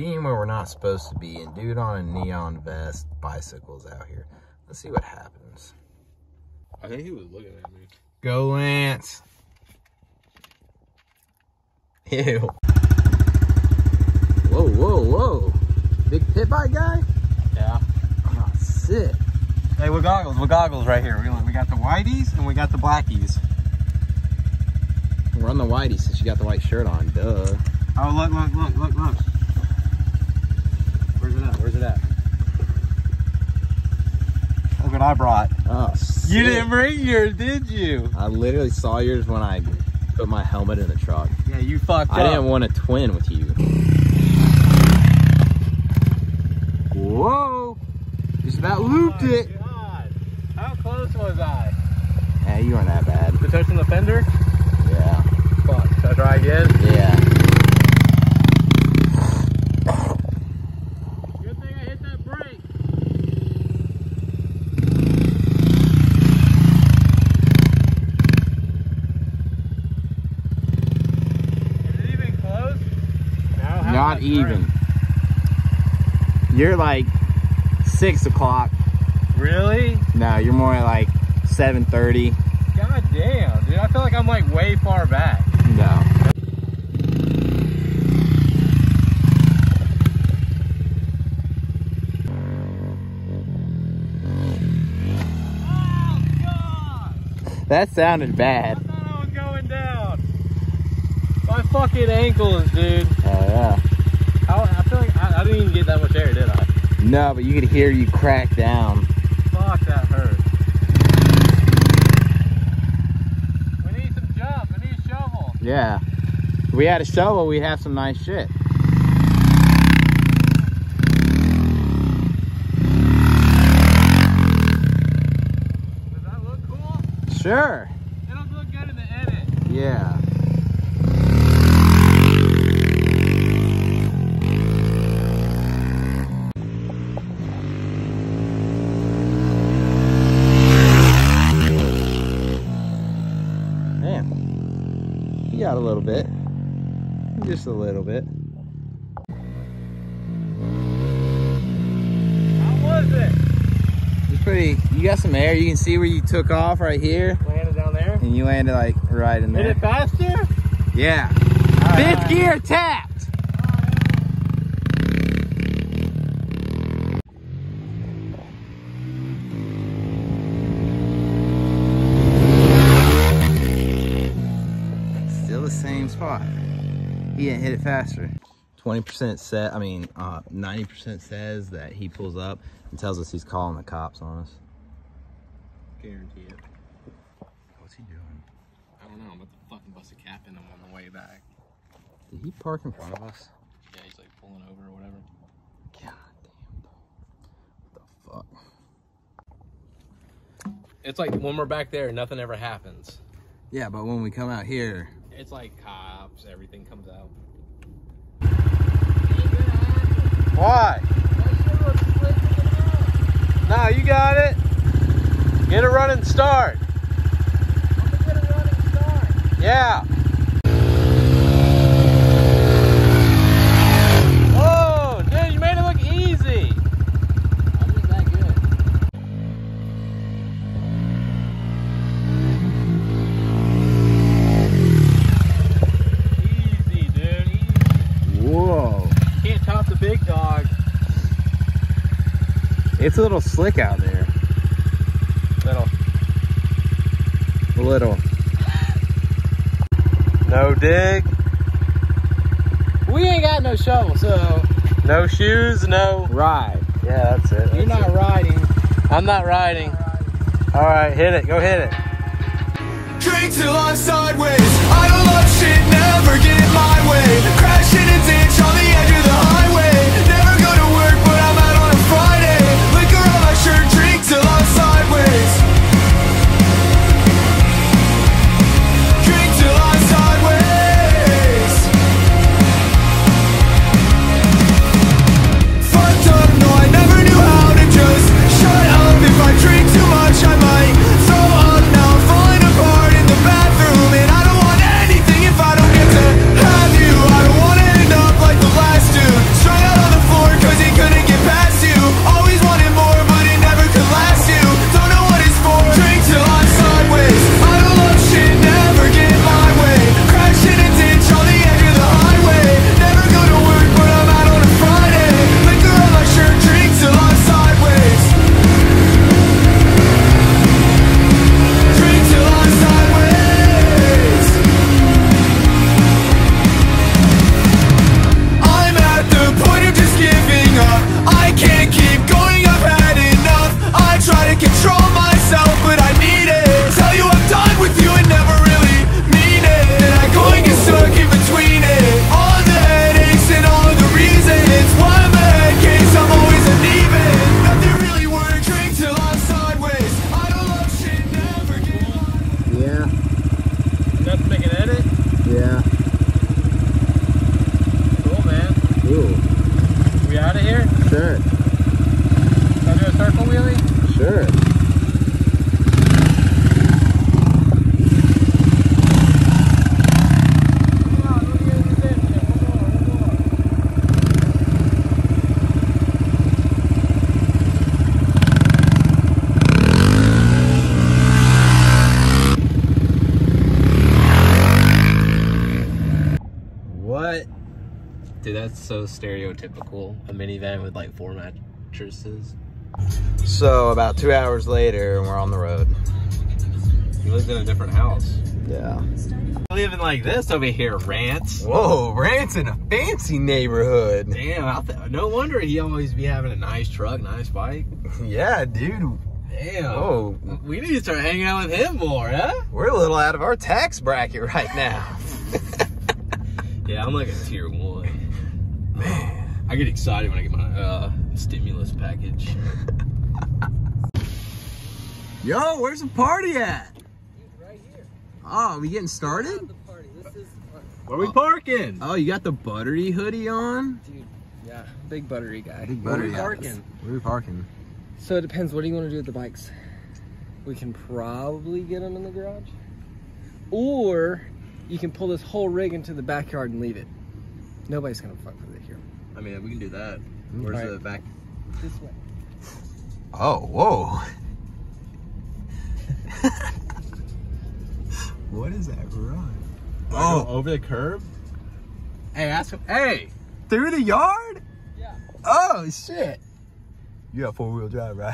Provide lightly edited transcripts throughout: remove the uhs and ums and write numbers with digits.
being where we're not supposed to be, and dude on a neon vest bicycles out here. Let's see what happens. I think he was looking at me. Go, Lance. Ew. Whoa, whoa, whoa. Big pit bike guy? Yeah. Oh, sick. Hey, what goggles right here? We got the whiteys and we got the blackies. We're on the whitey since you got the white shirt on, duh. Oh, look. Where's it at? Look what I brought. Oh, sick. You didn't bring yours, did you? I literally saw yours when I put my helmet in the truck. Yeah, you fucked up. I didn't want to twin with you. Whoa! Just about looped it. God. How close was I? Yeah, you weren't that bad. To touching the fender? Yeah. Fuck. Should I try again? Yeah. Good thing I hit that brake. Is it even close? No, Not even. You're like 6 o'clock. Really? No, you're more like 7:30. God damn, dude. I feel like I'm like way far back. No. Oh, God! That sounded bad. I thought I was going down. My fucking ankles, dude. Oh, yeah. I feel like I didn't even get that much air, did I? No, but you could hear you crack down. Fuck, that hurt. We need some jump. We need a shovel. Yeah. If we had a shovel, we'd have some nice shit. Does that look cool? Sure. It'll look good in the edit. Yeah. Man, you got a little bit. Just a little bit. How was it? It's pretty, you got some air. You can see where you took off right here. Landed down there? And you landed like right in Hit there. it faster? Yeah. Right, Fifth gear tapped. Still the same spot. He didn't hit it faster. 20% set, 90% says that he pulls up and tells us he's calling the cops on us. Guarantee it. What's he doing? I don't know. I'm about to fucking bust a cap in him on the way back. Did he park in front of us? Yeah, he's like pulling over or whatever. God damn. What the fuck? It's like when we're back there, nothing ever happens. Yeah, but when we come out here, It's like cops, everything comes out. Why? No, you got it. Get a running start. I'm gonna get a running start. Yeah. Oh, dude, you made it look easy. I'm just that good. Easy, dude. Easy. Whoa. Can't top the big dog. It's a little slick out there. Little. A little. No dig. We ain't got no shovel, so No shoes, no. ride. Yeah, that's it. You're not riding. I'm not riding. All right, hit it. Go hit it. Drink till I'm sideways. I don't love shit, never get in my way. Crash in a ditch on the edge of the highway. Never go to work, but I'm out on a Friday. Liquor on my shirt, drink till I'm sideways. Drink till I'm sideways. Fucked up, no, I never knew how to just shut up. If I drink too much, I might throw up. Now I'm falling apart in the bathroom, and I don't want anything if I don't get to have you. I don't want to end up like the last two. Dude, that's so stereotypical. A minivan with like 4 mattresses. So about 2 hours later, and we're on the road. He lives in a different house. Yeah. Living like this over here, Rance. Whoa, Rance in a fancy neighborhood. Damn, no wonder he always be having a nice truck, nice bike. Yeah, dude. Damn. Whoa. We need to start hanging out with him more, huh? We're a little out of our tax bracket right now. Yeah, I'm like a tier 1. Man. I get excited when I get my stimulus package. Yo, where's the party at? Dude, right here. Oh, are we getting started? The party. This is Where are we parking? Oh, you got the buttery hoodie on? dude. Yeah, big buttery guy. Big Where are we buttery parking? Where are we parking? So it depends. What do you want to do with the bikes? We can probably get them in the garage, or you can pull this whole rig into the backyard and leave it. Nobody's gonna fuck with it here. I mean, we can do that. Where's Right. the back? This way. Oh, whoa. What is that run? Oh, over the curb? Hey, ask him. Hey! Through the yard? Yeah. Oh, shit. You got 4-wheel drive, right?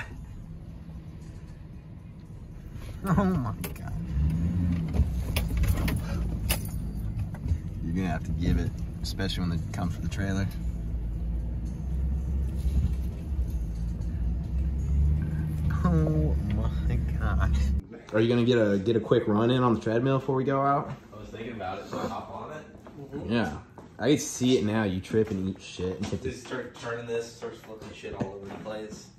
Oh my God. You're gonna have to give it, especially when it comes with the trailer. Oh my God. Are you gonna get a quick run in on the treadmill before we go out? I was thinking about it, so I hop on it. Yeah. I can see it now. You trip and eat shit and hit this. Just start turning this, starts flipping shit all over the place.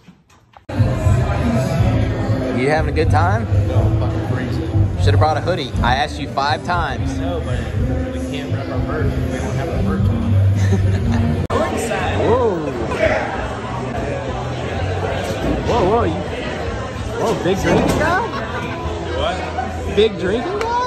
You having a good time? No, I'm fucking freezing. Should have brought a hoodie. I asked you 5 times. No, but we can't rep our merch. We don't have our merch on. Whoa. Whoa, whoa. Whoa, big drinking guy? What? Big drinking guy?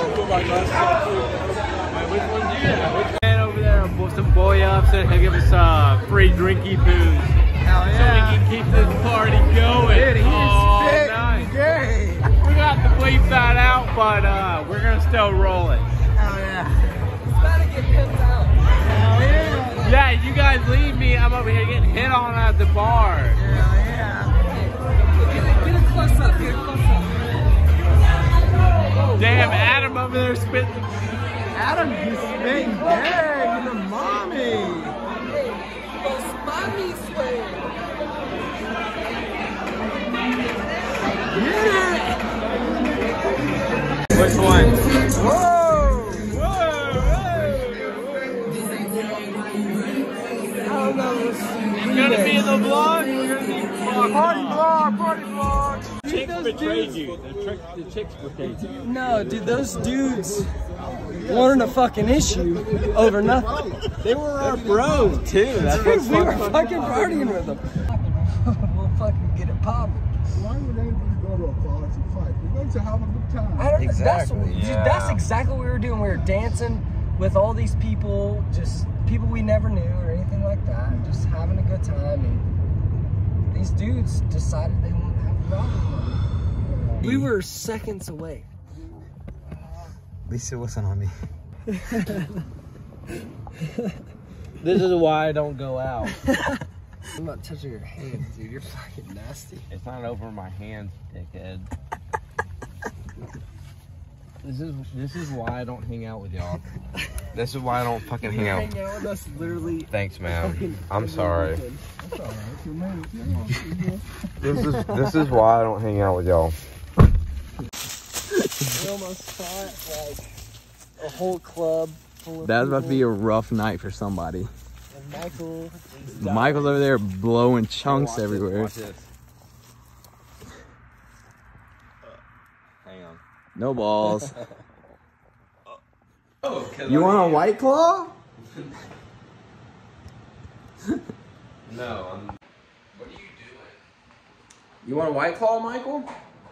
Which one's you? Man over there, some boy up said he'll give us free drinky booze. Hell So we can keep this party going. Dude, he's all fit night. gay. We got to bleep that out, but we're gonna still roll it. Hell yeah. It's about to get pimped out. Hell yeah. Yeah, you guys leave me. I'm over here getting hit on at the bar. Hell yeah. Get a close up. Get a close up. Damn, Adam over there spitting. Adam, he's spitting gay in the mommy. Los mommy sway. Which one? Whoa. It's gonna be in the vlog. We're gonna be Party vlog. Chicks betrayed you. The chicks betrayed you. No, dude, those dudes weren't a fucking issue over nothing. They were our bros too. That's Dude, we were fucking partying with them. We'll fucking get it popping. Why would anybody go to a bar to fight? We're going to have a good time. I don't, Exactly, that's exactly what we were doing. We were dancing with all these people, just people we never knew or anything like that, just having a good time. And these dudes decided they wanted to have a robbery. We were seconds away. At least it wasn't on me. This is why I don't go out. I'm not touching your hands, dude. You're fucking nasty. It's not over my hands, dickhead. This is why I don't hang out with y'all. This is why I don't fucking hang out. Hang out with us literally. Thanks, man. I'm sorry. That's all right. Your man, you know, This is why I don't hang out with y'all. We almost fought like a whole club full of That was about to be a people, rough night for somebody. and Michael is Michael's over there blowing chunks everywhere. Watch this. Hang on. No balls. Oh, You want a White Claw? No, I'm. What are you doing? You want a White Claw, Michael?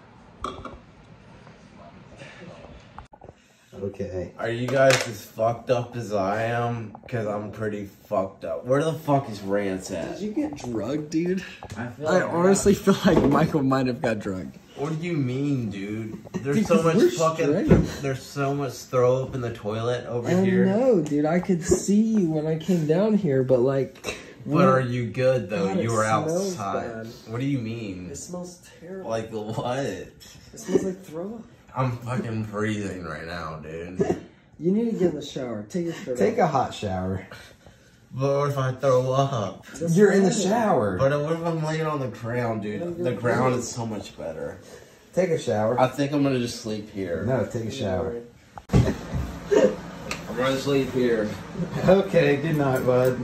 Okay. Are you guys as fucked up as I am? Because I'm pretty fucked up. Where the fuck is Rance at? Did you get drugged, dude? I feel I honestly feel like Michael might have got drugged. What do you mean, dude? There's Dude, so much we're fucking. straight. There's so much throw up in the toilet over I here. know, dude. I could see you when I came down here, but like. But are you good though? God, you it were smells outside. bad. What do you mean? It smells terrible. Like what? It smells like throw up. I'm fucking freezing right now, dude. You need to get in the shower. Take a shirt Take off. a hot shower. But what if I throw up? That's You're in the fine. shower. But what if I'm laying on the ground, dude? The ground is so much better. Take a shower. I think I'm gonna just sleep here. No, take a shower. I'm gonna sleep here. Okay, good night, bud.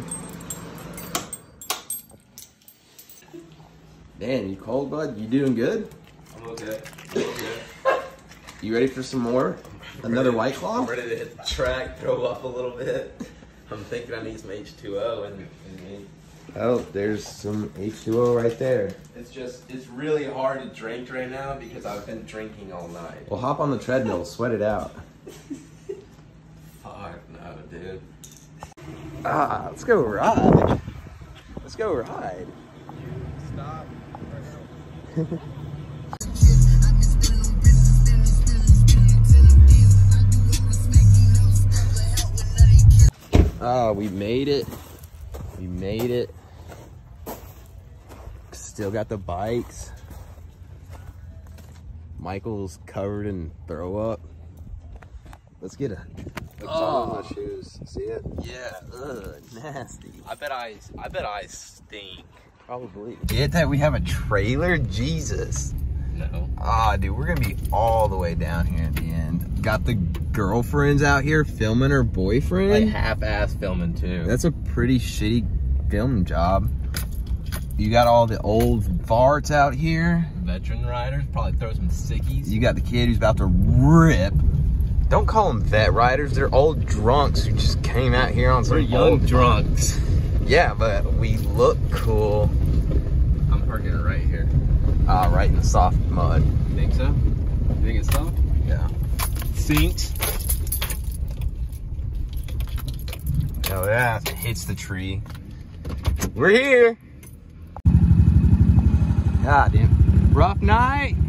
Man, you cold, bud? You doing good? I'm okay. You ready for some more? Another White Claw? I'm ready to hit the track, throw up a little bit. I'm thinking I need some H2O and me. Oh, there's some H2O right there. It's really hard to drink right now because I've been drinking all night. Well, hop on the treadmill, sweat it out. Fuck no, dude. Ah, let's go ride. Let's go ride. Stop. Ah, we made it. We made it. Still got the bikes. Michael's covered in throw up. Let's get a. Oh, my shoes. See it? Yeah, ugh, nasty. I bet I stink. Probably. Get that we have a trailer? Jesus. No. Ah, dude, we're gonna be all the way down here at the end. Got the girlfriends out here filming her boyfriend. Like half-ass filming too. That's a pretty shitty film job. You got all the old farts out here. Veteran riders probably throw some sickies. You got the kid who's about to rip. Don't call them vet riders. They're old drunks who just came out here on some We're young old drunks. Yeah, but we look cool. I'm parking it right here. Right in the soft mud. You think so? You think it's soft? Yeah. Sinks. Oh yeah, it hits the tree. We're here. God damn. Rough night.